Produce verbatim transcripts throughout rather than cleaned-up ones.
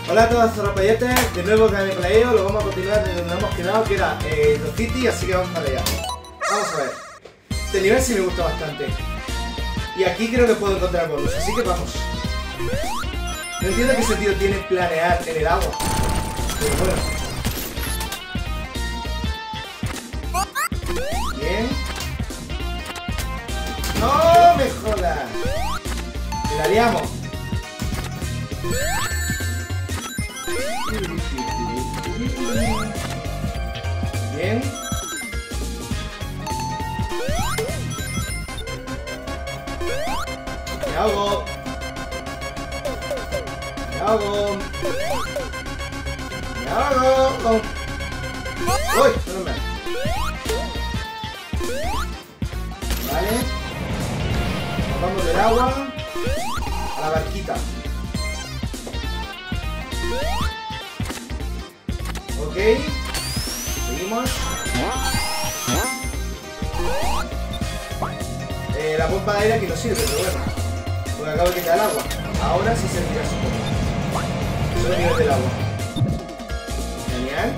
Hola a todos, zorropeyetes, de nuevo con el Playo, lo vamos a continuar desde donde nos hemos quedado, que era eh, Los City, así que vamos para allá. Vamos a ver. Este nivel sí me gusta bastante. Y aquí creo que puedo encontrar bonus, así que vamos. No entiendo qué sentido tiene planear en el agua. Pero bueno. Bien. ¡No me jodas! ¡Me la liamos! Bien. Me ahogo. Me ahogo. Me ahogo. ¡Uy! No me. Vale. Nos vamos del agua a la barquita. Ok. Seguimos. Eh, la bomba de aire aquí no sirve, pero bueno. Porque acabo de quitar el agua. Ahora sí servirá, supongo. Solo nivel del agua. Genial.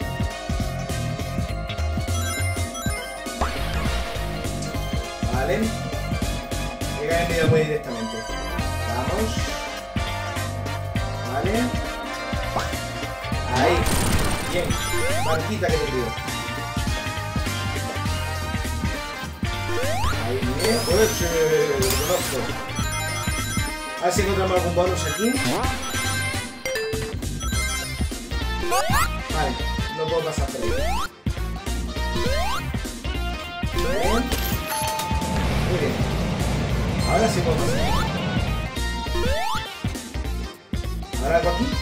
Vale. Voy a caer en medio muy directamente. Vamos. Vale. Ahí. Bien. Barquita que te pido. Ahí, bien. ¡Oye! Lo conozco. A ver si encontramos algún bonus aquí. Vale. No puedo pasar por ahí. Bien. Muy bien. Ahora sí puedo pasar. ¿Ahora algo aquí?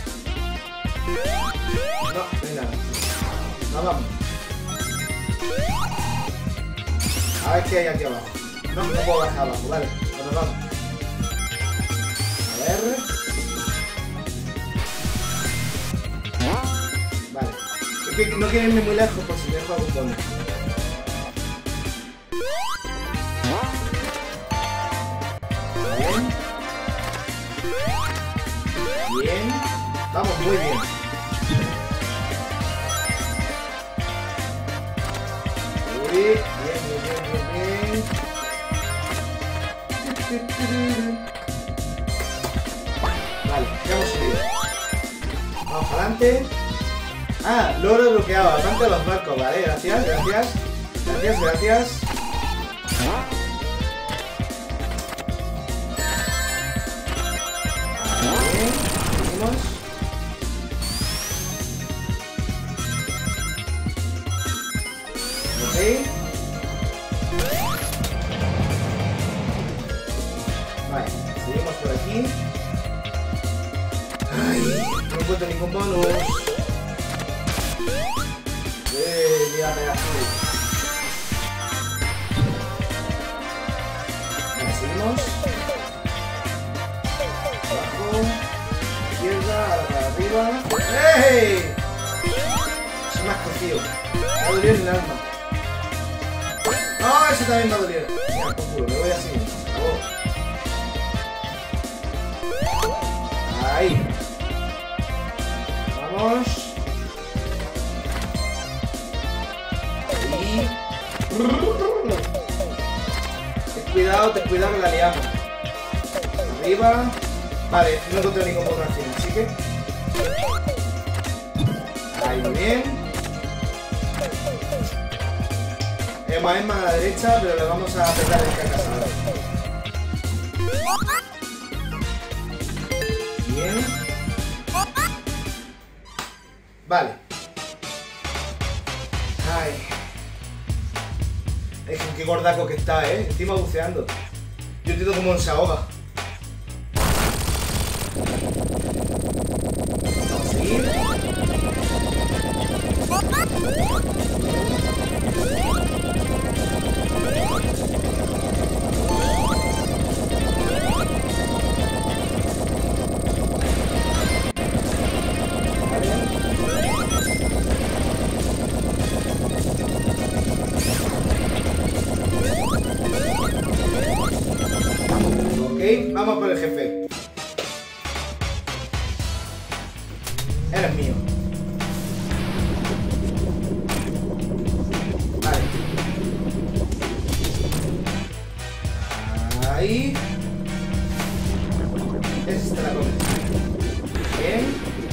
No, no hay nada. No, vamos. A ver qué hay aquí abajo. No, no puedo bajar abajo, vale. Bueno, vamos. A ver. Vale. Es que no quiero irme muy lejos por si dejo algún bonus. Bien. Bien. Vamos muy bien. Uy, bien, bien, bien, bien, bien. Vale, ya hemos subido. Vamos para adelante. Ah, logro desbloqueado. Aparte de los barcos, vale. Gracias, gracias. Gracias, gracias. Bien, seguimos. Ok. Vale, seguimos por aquí. Ay, no encuentro ningún bonus. Eh, mira, mira, vale, seguimos. Abajo. Izquierda, ahora para arriba. ¡Hey! Se me ha escogido. Me ha dolido en el alma. ¡No! Ese también me ha dolido. Mira, por culo, me voy así. Se acabó. Ahí. Vamos. Ahí. Ten cuidado, ten cuidado que la liamos. Arriba. Vale, no encontré ningún botón al final, así que... Ahí, muy bien. Emma Emma a la derecha, pero le vamos a apretar el cacas ahora. Bien. Vale. Ay. Es que qué gordaco que está, ¿eh? Encima buceando. Yo entiendo cómo se ahoga. Vamos a seguir. Ok. Eres mío. Vale. Ahí. Esa te la comes. Bien.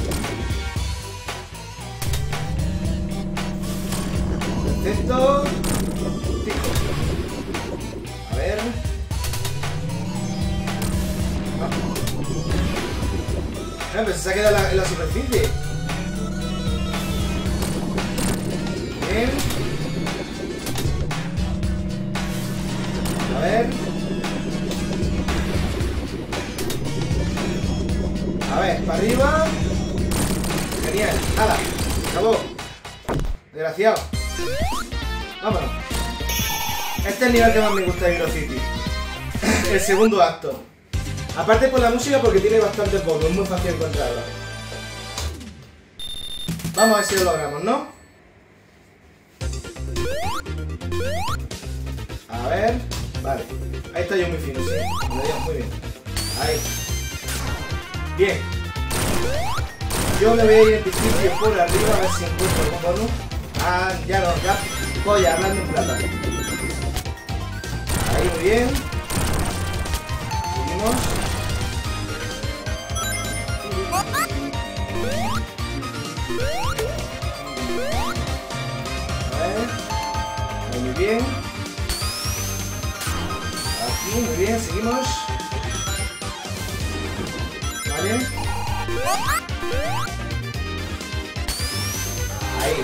Perfecto. Fijo. A ver. Ah. Ah, pero se ha quedado en la, en la superficie. Bien. A ver. A ver, para arriba. Genial. Nada. Acabó. Desgraciado. Vámonos. Este es el nivel que más me gusta de Hero City. El segundo acto. Aparte por la música porque tiene bastantes votos. Es muy fácil encontrarla. Vamos a ver si lo logramos, ¿no? A ver. Vale. Ahí está yo muy fino, sí. Me lo digo muy bien. Ahí. Bien. Yo me voy a ir en principio por arriba a ver si encuentro algún bonus. Ah, ya no, ya. Voy a hablando en plata. Ahí, muy bien. Seguimos. A ver. Ahí, muy bien. Aquí, muy bien, seguimos. Vale. Ahí.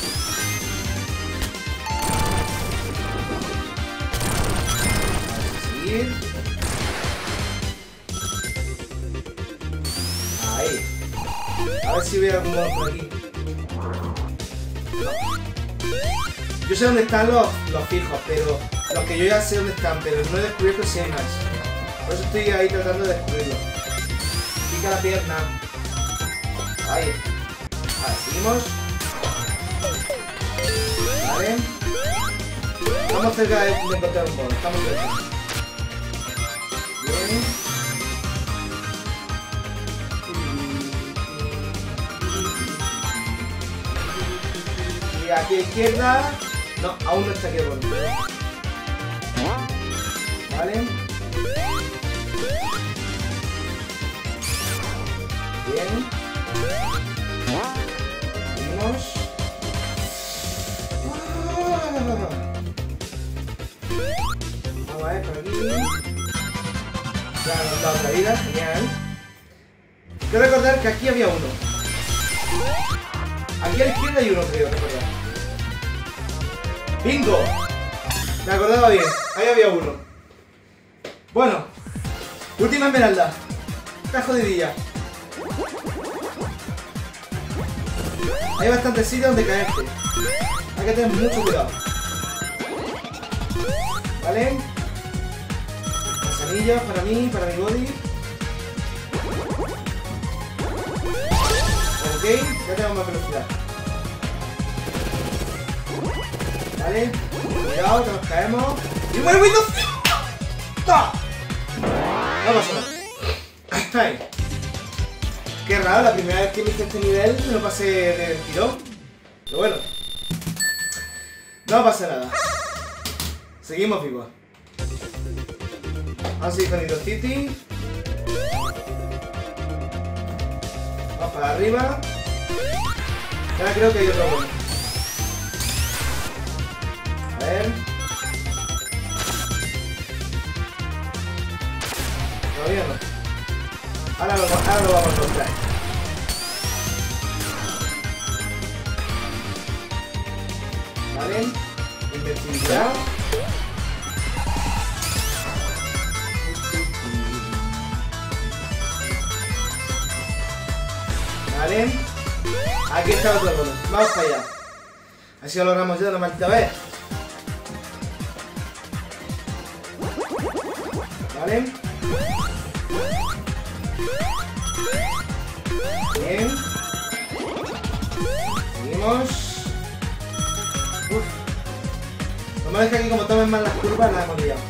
Seguir. Ahí. A ver si veo algún modo por aquí. Yo sé dónde están los, los fijos, pero los que yo ya sé dónde están, pero no he descubierto si hay más. Por eso estoy ahí tratando de descubrirlo. Pica la pierna. Ahí. Vale, seguimos. Vale. Estamos cerca de, de encontrar un bono. Estamos cerca. Bien. Y aquí a izquierda. No, aún no está aquí el bono. Vale. Bien. Seguimos. Vamos a ver por aquí. Ya nos da otra vida, genial. Quiero recordar que aquí había uno. Aquí a la izquierda hay uno, creo, recordar. ¡Bingo! Me acordaba bien, ahí había uno. Bueno, última esmeralda. Está jodidilla. Hay bastantes sitios donde caerte. Hay que tener mucho cuidado. ¿Vale? Los anillos para mí, para mi body. Ok, ya tenemos más velocidad. Vale, cuidado que nos caemos. ¡Y muere Windows! ¡No! No pasa nada. Está ahí. Qué raro, la primera vez que hice este nivel me lo pasé del tirón. Pero bueno. No pasa nada. Seguimos vivos. Vamos a seguir con Hero City. Vamos para arriba. Ahora creo que hay otro bueno. A ver. Todavía no. Ahora lo, ahora lo vamos a encontrar. Vale. Invencibilidad. Vale. Aquí está otro bono. Vamos para allá. Así lo logramos ya de la maldita vez. Vale. Bien. Seguimos. Uf. Lo malo es que aquí como tomen mal las curvas las hemos liado.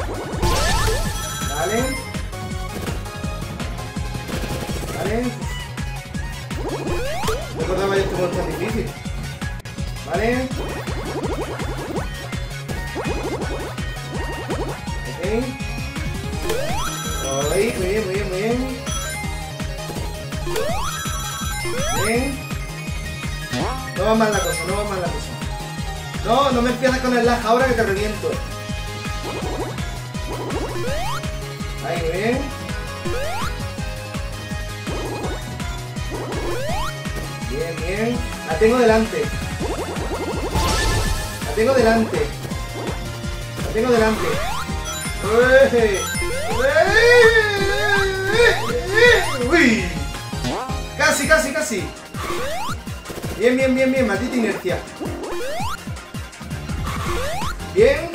Vale. Vale. no es tan difícil. Vale. Ok. Ahí, muy bien, muy bien, muy bien. Bien. No va mal la cosa, no va mal la cosa. No, no me empiezas con el lag ahora que te reviento. Ahí, muy bien. Bien, bien. La tengo delante. La tengo delante. La tengo delante. Uy. Casi, casi, casi. Bien, bien, bien, bien. Maldita inercia. Bien.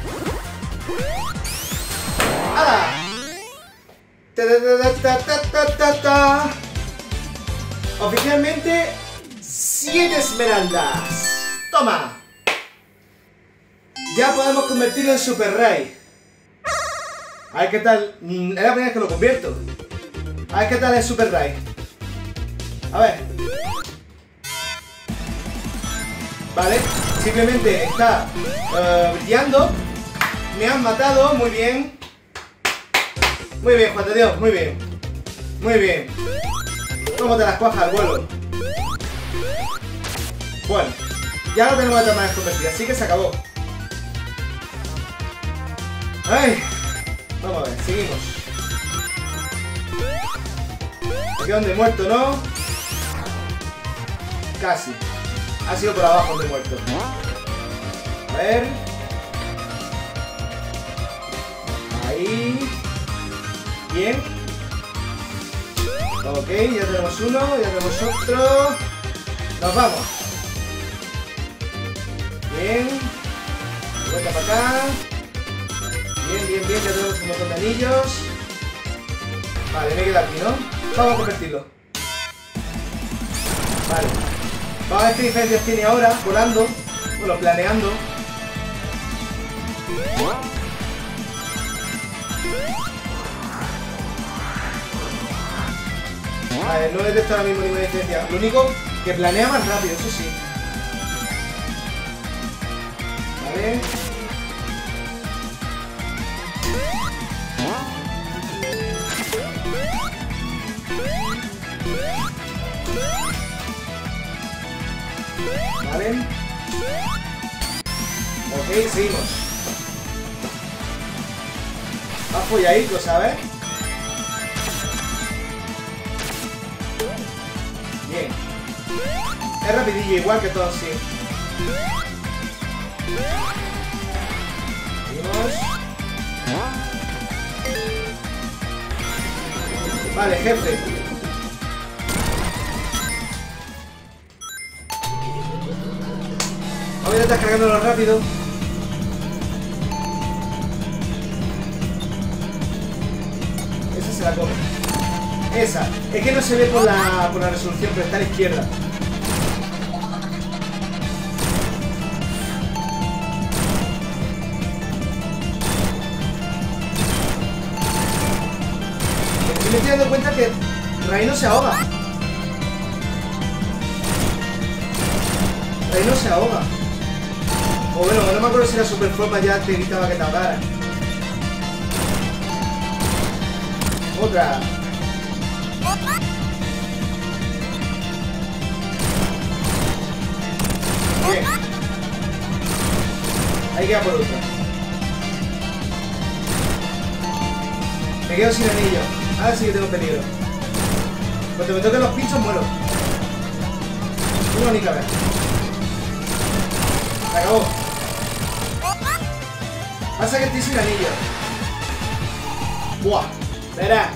¡Hala! Ta ta ta ta ta ta ta. Oficialmente siete esmeraldas. Toma. Ya podemos convertirlo en Super Ray. A ver qué tal. Es la primera vez que lo convierto. A ver qué tal es Super Ray. A ver. Vale. Simplemente está uh, brillando. Me han matado. Muy bien. Muy bien, Juan de Dios. Muy bien. Muy bien. ¿Cómo te las cuajas al vuelo? Bueno. Ya no tenemos otra manera convertida. Así que se acabó. Ay. Vamos a ver. Seguimos. Aquí donde he muerto, ¿no? Casi. Ha sido por abajo donde he muerto. A ver. Ahí. Bien. Ok, ya tenemos uno, ya tenemos otro. Nos vamos. Bien. Vuelta para acá. Bien, bien, bien, ya tenemos un montón de anillos. Vale, me queda aquí, ¿no? Vamos a convertirlo. Vale. Vamos a ver qué diferencias tiene ahora, volando. Bueno, planeando. Vale, no detecto ahora mismo ninguna diferencia. Lo único que planea más rápido, eso sí. Vale. Vale. Ok, seguimos. Va folladito, ¿sabes? Bien. Es rapidillo, igual que todos, sí. Seguimos. Vale, jefe. Vamos a intentar cargándolo rápido. Esa se la come. Esa. Es que no se ve por la, por la resolución, pero está a la izquierda. Me estoy dando cuenta que Ray no se ahoga. Ray no se ahoga. O bueno, no me acuerdo si la super forma ya te gritaba que te ahogara. Otra. Bien. Ahí queda por otra. Me quedo sin anillo. Ahora sí que tengo peligro. Cuando me toquen los pinchos muero. Una única vez. Se acabó. Pasa que estoy sin anillo. Buah. Verá.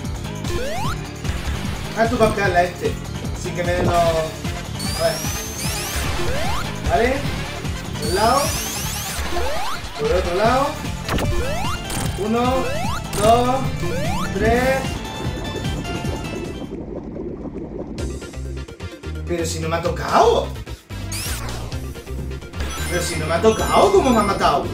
Haz tu papel a este. Sin que me den los... A ver. Vale. Por un lado. Por el otro lado. Uno. Dos. Tres. Pero si no me ha tocado. Pero si no me ha tocado, ¿cómo me ha matado?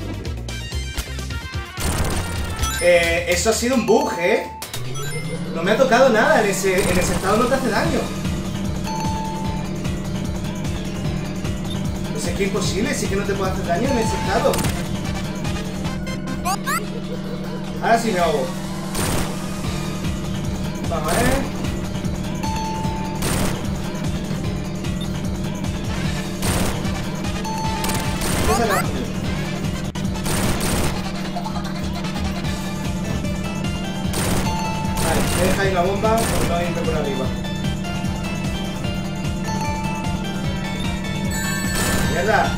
Eh, eso ha sido un bug, ¿eh? No me ha tocado nada. En ese, en ese estado no te hace daño. Si es que es imposible, si es que no te puedo hacer daño en ese estado. Ahora sí me ahogo. Vamos a ver. Esa es la comida. Vale, me deja ahí la bomba porque no irme por arriba. ¡Mierda!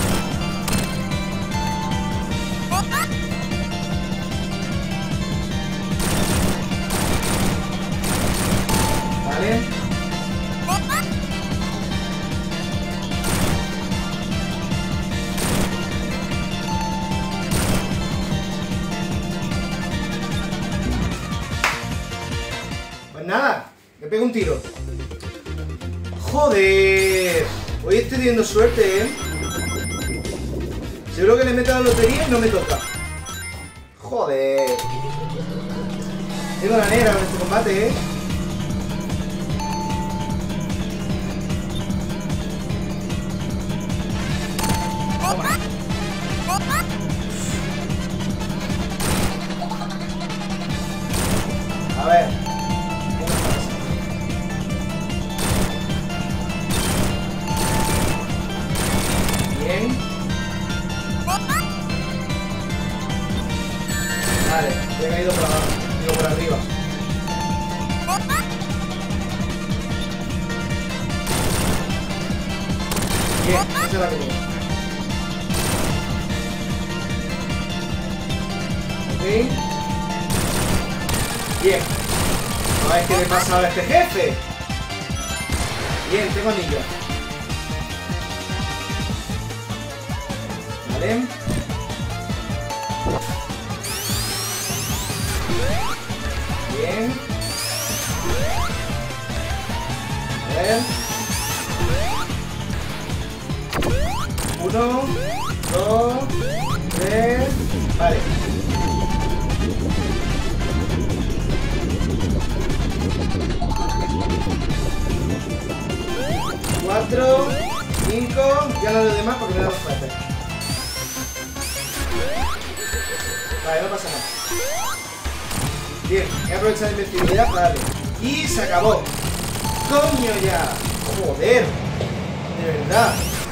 Vale. Pues nada, le pego un tiro. ¡Joder! Hoy estoy teniendo suerte, ¿eh? Seguro que le meto a la lotería y no me toca. ¡Joder! Tengo la negra con este combate, ¿eh? Toma. A ver. Bien. Vale, he caído por abajo, digo por arriba. Bien, esa es la comida. Ok. Bien. A ver qué le pasa a este jefe. Bien, tengo anillo. Vale. Bien. A ver. Uno, dos, tres. Vale. Cuatro, cinco. Ya no lo demás porque me da los fuertes. Vale, no pasa nada. Bien, voy a aprovechar la invencibilidad para darle. Y se acabó. ¡Coño ya! ¡Joder! De verdad.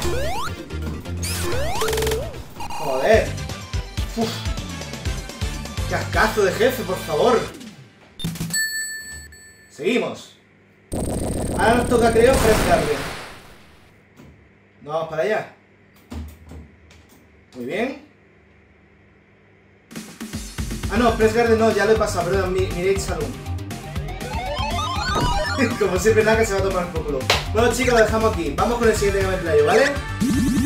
¡Joder! ¡Uf! ¡Cascazo de jefe, por favor! Seguimos. Ahora nos toca, creo, frescarle. Nos vamos para allá. Muy bien. Ah, no, Press Garden no, ya lo he pasado, perdón, Mirage Saloon. Como siempre, nada que se va a tomar por culo. Bueno, chicos, lo dejamos aquí. Vamos con el siguiente gameplay, ¿vale?